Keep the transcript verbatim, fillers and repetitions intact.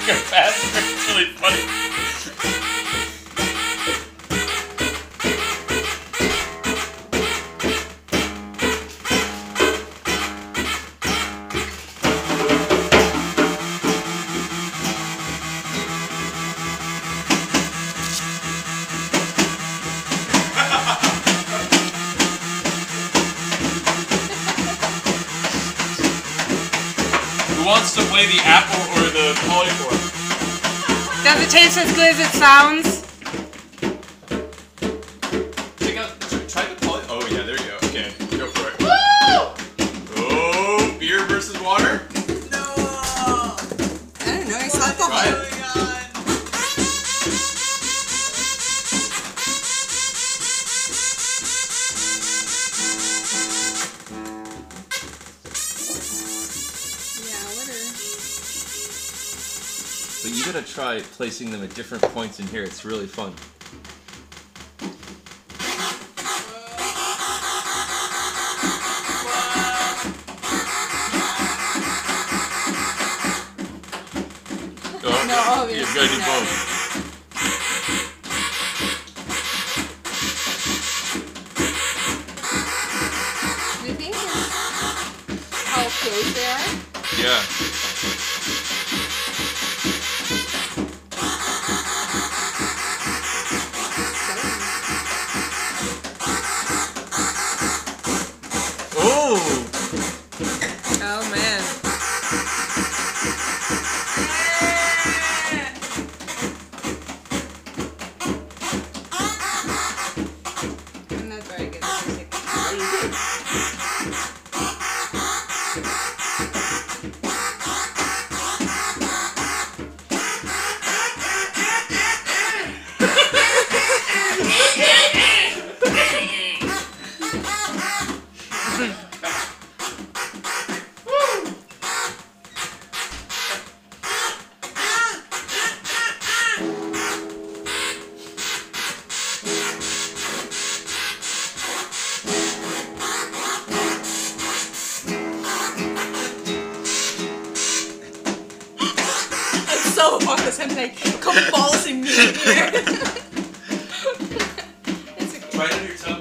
faster. It's really funny. Who wants to play the apple or the polyform? Does it taste as good as it sounds? Check out, try the poly. Oh yeah, there you go. Okay, go for it. Woo! Oh, beer versus water? No! I don't know, it's alcohol. Try it. Oh my god. But you gotta try placing them at different points in here. It's really fun. Oh, No, obviously you've got to do not. both. Do you think it's how close they are? Yeah. Oh! Oh man. I'm not very good at music. Oh, you're good. So focused, I'm like convulsing me here. It's okay. Right on your tongue.